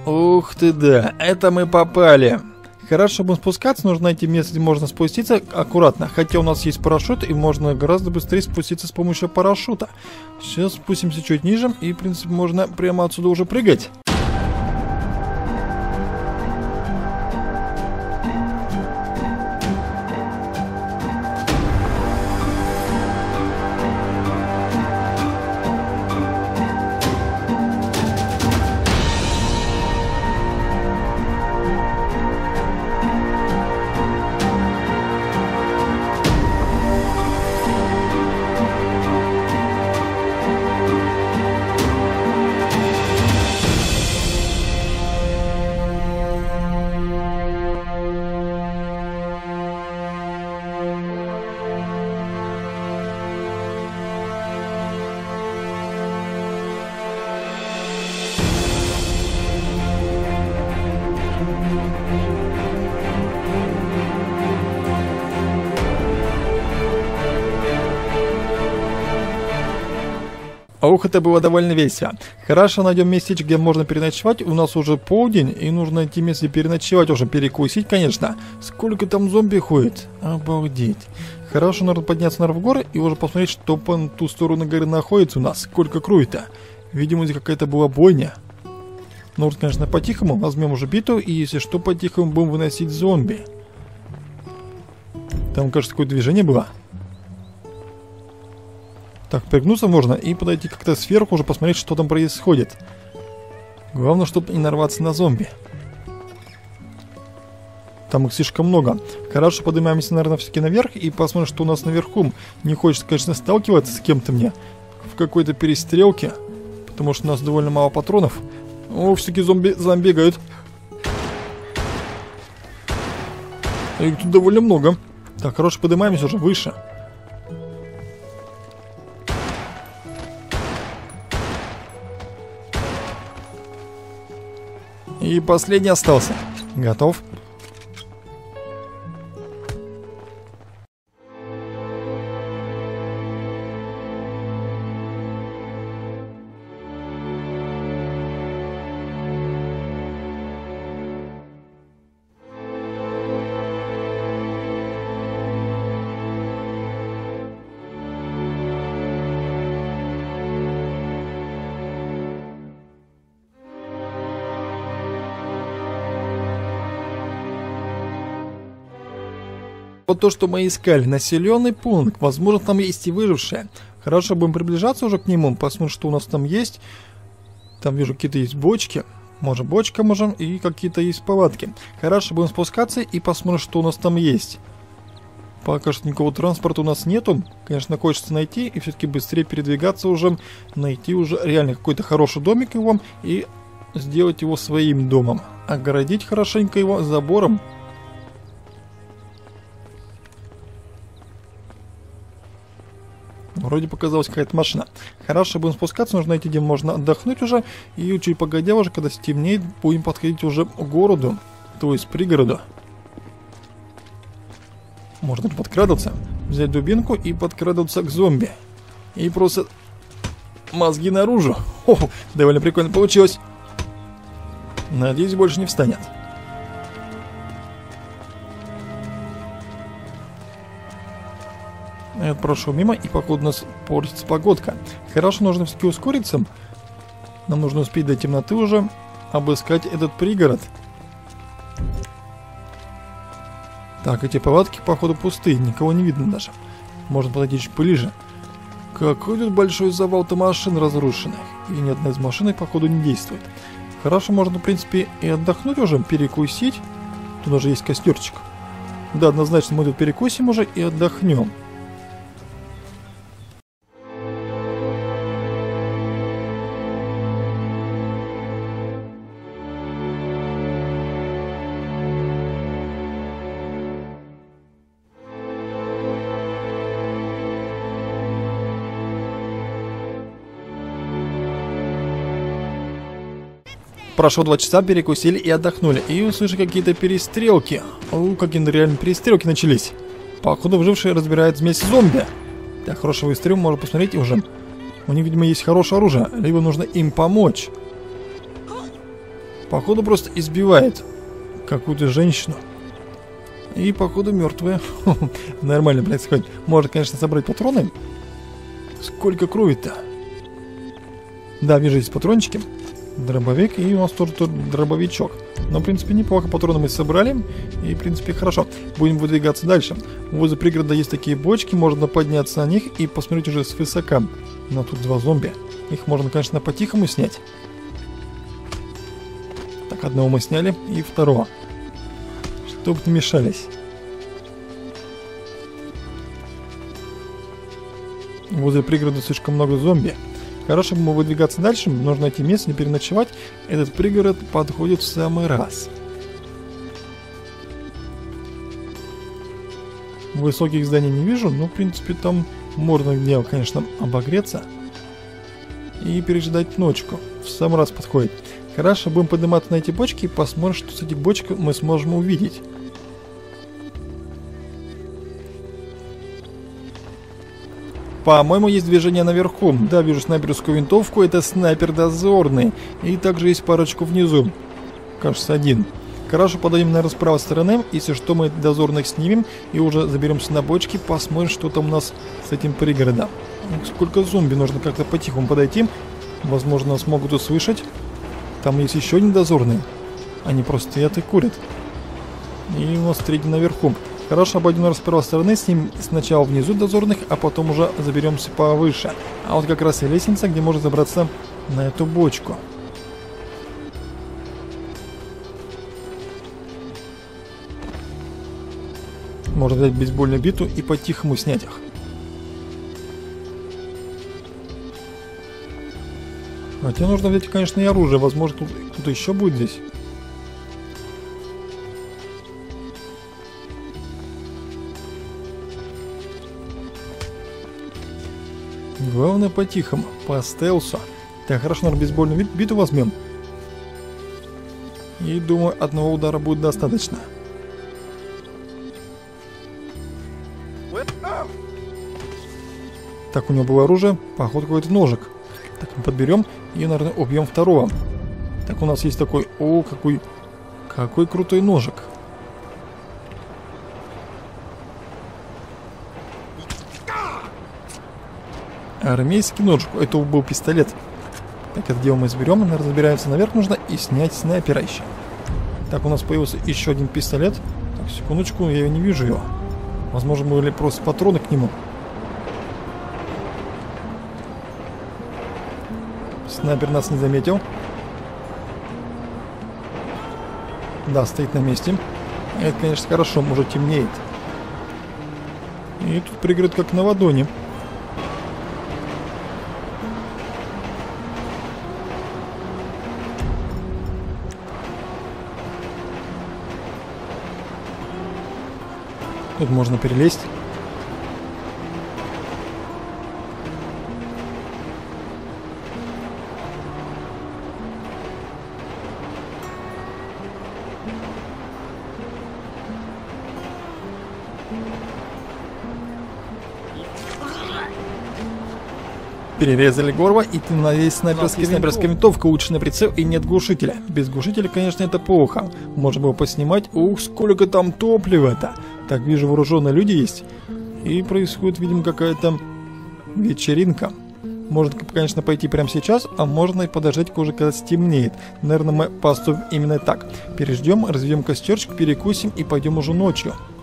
Ух ты, да, это мы попали. Хорошо, чтобы спускаться, нужно найти место, где можно спуститься аккуратно. Хотя у нас есть парашют, и можно гораздо быстрее спуститься с помощью парашюта. Сейчас спустимся чуть ниже, и, в принципе, можно прямо отсюда уже прыгать. Ух, это было довольно весело. Хорошо, найдем местечко, где можно переночевать. У нас уже полдень, и нужно найти место, где переночевать, уже перекусить, конечно. Сколько там зомби ходит? Обалдеть. Хорошо, нужно подняться наверх в горы и уже посмотреть, что по ту сторону горы находится у нас. Сколько крови-то. Видимо, здесь какая-то была бойня. Нужно, конечно, по-тихому. Возьмем уже биту, и если что, по-тихому будем выносить зомби. Там, кажется, какое-то движение было. Так, пригнуться можно и подойти как-то сверху, уже посмотреть, что там происходит. Главное, чтобы не нарваться на зомби. Там их слишком много. Хорошо, поднимаемся, наверное, все-таки наверх и посмотрим, что у нас наверху. Не хочется, конечно, сталкиваться с кем-то мне в какой-то перестрелке, потому что у нас довольно мало патронов. О, все-таки зомби бегают. Их тут довольно много. Так, хорошо, поднимаемся уже выше. И последний остался. Готов? Вот то, что мы искали, населенный пункт, возможно, там есть и выжившие. Хорошо, будем приближаться уже к нему, посмотрим, что у нас там есть. Там вижу, какие-то есть бочки, может бочка можем, и какие-то есть палатки. Хорошо, будем спускаться и посмотрим, что у нас там есть. Пока что никакого транспорта у нас нету, конечно, хочется найти и все-таки быстрее передвигаться уже, найти уже реально какой-то хороший домик его и сделать его своим домом. Огородить хорошенько его забором. Вроде показалась какая-то машина. Хорошо, будем спускаться, нужно найти, где можно отдохнуть уже. И чуть погодя уже, когда стемнеет, будем подходить уже к городу, то есть пригороду. Можно подкрадываться, взять дубинку и подкрадываться к зомби. И просто мозги наружу. О, довольно прикольно получилось. Надеюсь, больше не встанет. Я прошел мимо, и походу у нас портится погодка. Хорошо, нужно все-таки ускориться. Нам нужно успеть до темноты уже обыскать этот пригород. Так, эти палатки, походу, пустые, никого не видно даже. Можно подойти чуть ближе. Какой тут большой завал-то машин разрушенных. И ни одна из машин, походу, не действует. Хорошо, можно, в принципе, и отдохнуть уже, перекусить. Тут уже есть костерчик. Да, однозначно мы тут перекусим уже и отдохнем. Прошло 2 часа, перекусили и отдохнули. И услышали какие-то перестрелки. О, какие реально перестрелки начались. Походу, выжившие разбирают вместе зомби. Так, хороший выстрел, можно посмотреть уже. У них, видимо, есть хорошее оружие. Либо нужно им помочь. Походу просто избивает какую-то женщину. И походу мертвая. Нормально происходит. Можно, конечно, собрать патроны. Сколько крови-то? Да, вижу здесь патрончики. Дробовик, и у нас тоже дробовичок. Но, в принципе, неплохо патроны мы собрали. И, в принципе, хорошо. Будем выдвигаться дальше. Возле пригорода есть такие бочки. Можно подняться на них и посмотреть уже свысока. Но тут 2 зомби. Их можно, конечно, по-тихому снять. Так, одного мы сняли. И второго. Чтоб не мешались. Возле пригорода слишком много зомби. Хорошо, бы выдвигаться дальше, нужно найти место, не переночевать. Этот пригород подходит в самый раз. Высоких зданий не вижу, но в принципе там можно где, конечно, обогреться и переждать ночку. В самый раз подходит. Хорошо, будем подниматься на эти бочки и посмотрим, что с этих бочек мы сможем увидеть. По-моему, есть движение наверху. Да, вижу снайперскую винтовку. Это снайпер дозорный. И также есть парочку внизу. Кажется, один. Хорошо, подойдем, наверное, с правой стороны. Если что, мы дозорных снимем. И уже заберемся на бочки. Посмотрим, что там у нас с этим пригородом. Сколько зомби. Нужно как-то по-тихому подойти. Возможно, нас могут услышать. Там есть еще один дозорный. Они просто стоят и курят. И у нас третий наверху. Хорошо, обойдем с правой стороны, с ним сначала внизу дозорных, а потом уже заберемся повыше. А вот как раз и лестница, где можно забраться на эту бочку. Можно взять бейсбольную биту и по-тихому снять их. Хотя нужно взять, конечно, и оружие. Возможно, тут кто-то еще будет здесь. Главное по-тихому, по стелсу. Так, хорошо, наверное, бейсбольную биту возьмем. И думаю, одного удара будет достаточно. Так, у него было оружие, походу какой-то ножик. Так, мы подберем и, наверное, убьем второго. Так, у нас есть такой, о, какой крутой ножик. Армейский ножик. Это был пистолет. Так, это дело мы заберем. Наверное, забираемся наверх нужно и снять снайпера еще. Так, у нас появился еще один пистолет. Так, секундочку, я не вижу его. Возможно, были просто патроны к нему. Снайпер нас не заметил. Да, стоит на месте. Это, конечно, хорошо, уже темнеет. И тут пригород как на ладони. Тут можно перелезть. Перерезали горло, и ты надеюсь, снайперская винтовка, улучшенный прицел и нет глушителя. Без глушителя, конечно, это плохо. Можно было поснимать. Ух, сколько там топлива-то. Так, вижу, вооруженные люди есть. И происходит, видимо, какая-то вечеринка. Можно, конечно, пойти прямо сейчас, а можно и подождать, уже когда стемнеет. Наверное, мы поступим именно так. Переждем, разведем костерчик, перекусим и пойдем уже ночью.